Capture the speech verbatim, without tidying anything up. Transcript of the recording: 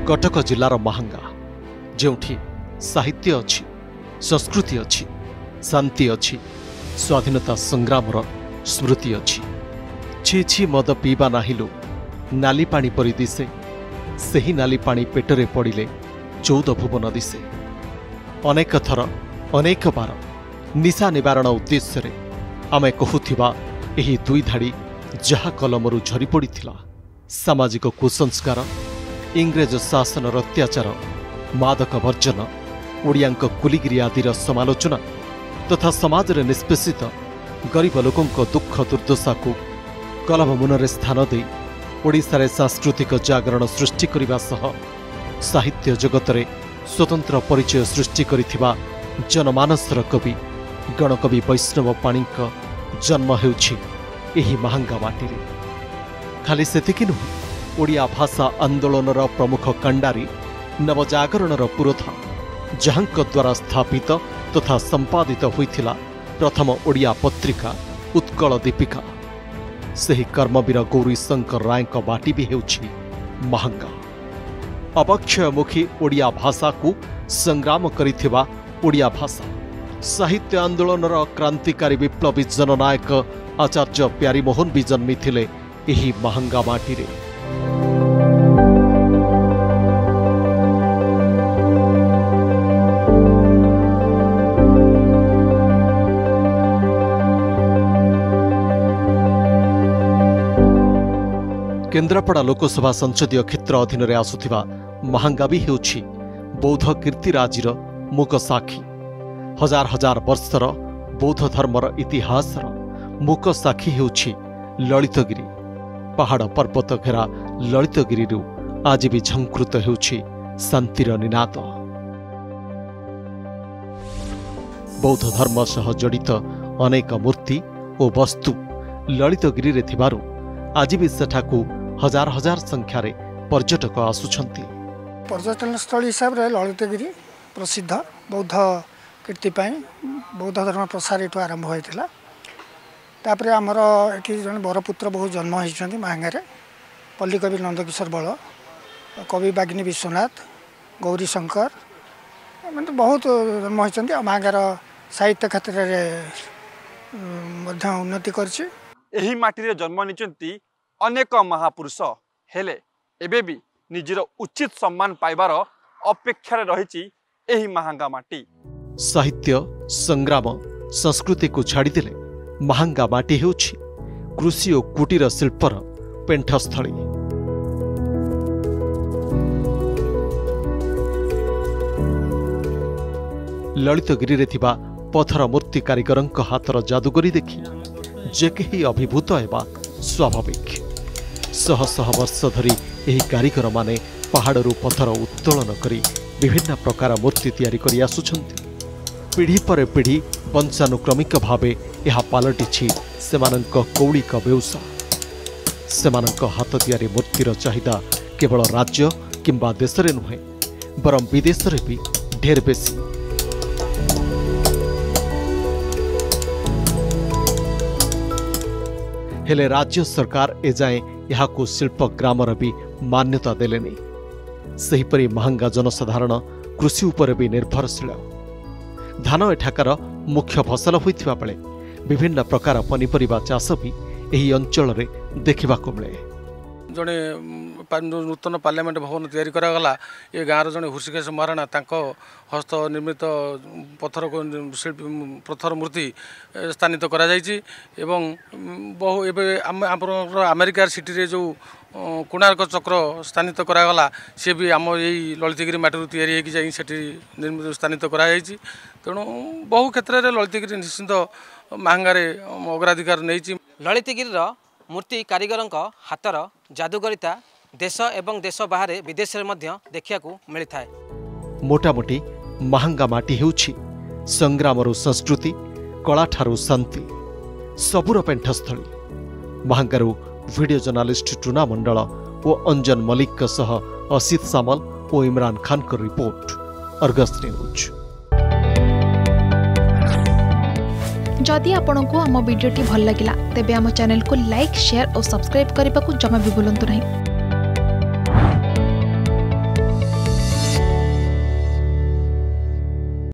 कटक जिलार महांगा जोठी साहित्य अच्छी संस्कृति अच्छी शांति अच्छी स्वाधीनता संग्रामर स्मृति अच्छी। छि छि मद पीवा नाहिलु नाली पानी परि दिसे सेही नाली पानी पेटरे पड़िले चौद भुवन दिसे। अनेक थर अनेक बार निशा निवारण उद्देश्य आमे कहूथिबा एही दुई धाड़ी जहा कलमरु झरी पड़िथिला सामाजिक कुसंस्कार इंग्रेज शासनर अत्याचार मादक वर्जन ओडियांक कुलीगिरी आदिर समालोचना तथा समाज रे निष्पेषित गरीब लोकों दुख दुर्दशा को कलम मुनरे स्थान दे ओडिशारे सांस्कृतिक जागरण सृष्टि करिबा सह साहित्य जगत रे स्वतंत्र परिचय सृष्टि करिथिबा जनमानसर कवि गणकवि वैष्णव पाणीक जन्म हेउछि एही महांगा माटी रे। खाली सेतिकी नुहे ओडिया भाषा आंदोलनर प्रमुख कंडारी नवजागरणर पुरोधा जहांक द्वारा स्थापित तथा संपादित होइथिला प्रथम ओडिया पत्रिका उत्कल दीपिका सेही कर्मवीर गौरी शंकर रायक बाटी भी हेउछि महांगा। अपक्षयमुखी ओडिया भाषा को संग्राम करिथिबा ओडिया भाषा साहित्य आंदोलनर क्रांतिकारी विप्लवी जननायक आचार्य प्यारीमोहन भी जन्मिथिले एही महांगा माटी रे। केन्द्रापड़ा लोकसभा संसदीय क्षेत्र अधीन रे आसुथिबा महांगा भी हेउछि बौद्ध कीर्तिराजीर मूक साक्षी। हजार हजार वर्षर बौद्ध धर्मर इतिहासर मूक साक्षी हेउछि ललितगिरी। पहाड़ पर्वत घेरा ललितगिरी आज भी झंकृत हेउछि शांतिर निनाद। बौद्ध धर्म सह जड़ित अनेक मूर्ति और वस्तु ललितगिरी रे थिबारु आज भी सेठाकू हजार हजार संख्यार पर्यटक आसुछंती। पर्यटन स्थल हिसाब रे ललितगिरी प्रसिद्ध बौद्ध कीर्ति बौद्ध धर्म प्रसार एठू आरंभ होइथिला। तापरे आमर एठी जन बरपुत्र बहुत जन्म होइछंती महांगारे पल्लीकवि नंदकिशोर बल कवि बाग्नी विश्वनाथ गौरी शंकर मतलब बहुत जन्म होइछंती। महांगार साहित्य क्षेत्र रे मध्य उन्नति करछि। एही माटी रे जन्म निचंती अनेक महापुरुष हेले एबे भी निजर उचित सम्मान पाइबार अपेक्षा रही एही महांगा माटी। साहित्य संग्राम संस्कृति को छाड़ीदेले महांगा माटी हेउछि कृषि और कुटीर शिल्पर पेंठस्थली। ललितगिरी रे थिबा पथर मूर्ति कारीगरंक हाथर जादूगरी देखि जे केही अभिभूत हेबा स्वाभाविक। शह शह वर्ष धरी एही कारीगर माने पहाड़रू पथर उत्तोलन करी विभिन्न प्रकार मूर्ति तैयारी करी आसुछंती। पीढ़ी पर पीढ़ी वंशानुक्रमिक भावे यह पलटिछि सेमानंक कौलिक व्यवसाय। सेमानंक हाथ तैयारी मूर्तिर चाहिदा केवल राज्य किंबा देशरे नुहे बरं विदेशरे भी ढेर बेसी। हेले राज्य सरकार एजाए यहाकू शिल्प ग्रामर भी मान्यता देलेनी। सेहीपरि महांगा जनसाधारण कृषि उपर भी निर्भरशील। धान एठाकार मुख्य फसल होइथिबा बेले विभिन्न प्रकार पनिपरिबा चाष भी एही अंचल रे देखिबाको मिले। जड़े नूतन पार्लियामेंट भवन तैयारी करागला ये गाँव जड़े हृषिकेश महाराणा तांको हस्त निर्मित पत्थर को शिल्प पत्थर मूर्ति स्थानित करा जायछि एवं बहु एवं अमेरिकार सिटी रे जो कोणार्क चक्र स्थानित करागला सी भी आम यही ललितगिरी माटी तैयारी होगी जाई सेठी निर्मित स्थानित करा जायछि। तेणु बहु क्षेत्र में ललितगिरी निश्चित महांगारे अग्राधिकार नहीं। ललितगिरी मूर्ति कारीगर हाथर जादूगरिता देश एवं देश बाहर विदेश में देखा मिलता है। मोटामोटी महांगा माटी हेउछि संग्रामरु संस्कृति कला ठारू शांति सबुर पेंठस्थली। महांगारू वीडियो जर्नालिस्ट टूना मंडल और अंजन मलिक सह असित सामल और इमरान खान का रिपोर्ट अर्गस न्यूज। जदि आपंक आम भिडी भल लगा तेब आम चैनल को लाइक शेयर और सब्सक्राइब करने को जमा भी भूलु नहीं।